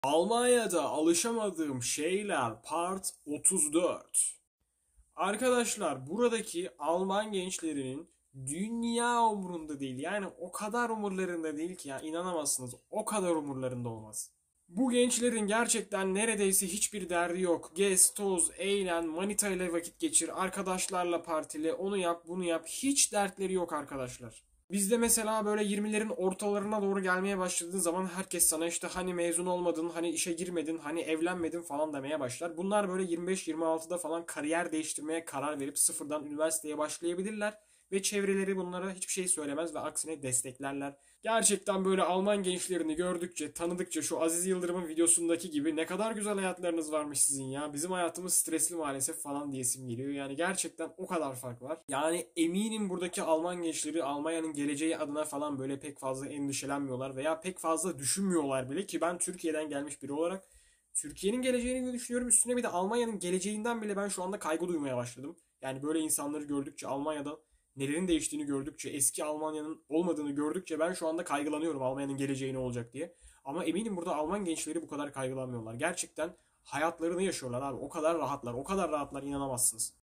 Almanya'da alışamadığım şeyler Part 34. Arkadaşlar buradaki Alman gençlerinin dünya umurunda değil. Yani o kadar umurlarında değil ki ya inanamazsınız. O kadar umurlarında olmaz. Bu gençlerin gerçekten neredeyse hiçbir derdi yok. Gez, toz, eğlen, manita ile vakit geçir, arkadaşlarla partile, onu yap, bunu yap. Hiç dertleri yok arkadaşlar. Bizde mesela böyle 20'lerin ortalarına doğru gelmeye başladığın zaman herkes sana işte hani mezun olmadın, hani işe girmedin, hani evlenmedin falan demeye başlar. Bunlar böyle 25-26'da falan kariyer değiştirmeye karar verip sıfırdan üniversiteye başlayabilirler. Ve çevreleri bunlara hiçbir şey söylemez ve aksine desteklerler. Gerçekten böyle Alman gençlerini gördükçe, tanıdıkça şu Aziz Yıldırım'ın videosundaki gibi ne kadar güzel hayatlarınız varmış sizin ya. Bizim hayatımız stresli maalesef falan diyesim geliyor. Yani gerçekten o kadar fark var. Yani eminim buradaki Alman gençleri Almanya'nın geleceği adına falan böyle pek fazla endişelenmiyorlar veya pek fazla düşünmüyorlar bile ki ben Türkiye'den gelmiş biri olarak Türkiye'nin geleceğini düşünüyorum. Üstüne bir de Almanya'nın geleceğinden bile ben şu anda kaygı duymaya başladım. Yani böyle insanları gördükçe Almanya'da nelerin değiştiğini gördükçe, eski Almanya'nın olmadığını gördükçe ben şu anda kaygılanıyorum Almanya'nın geleceği ne olacak diye. Ama eminim burada Alman gençleri bu kadar kaygılanmıyorlar. Gerçekten hayatlarını yaşıyorlar abi. O kadar rahatlar, o kadar rahatlar inanamazsınız.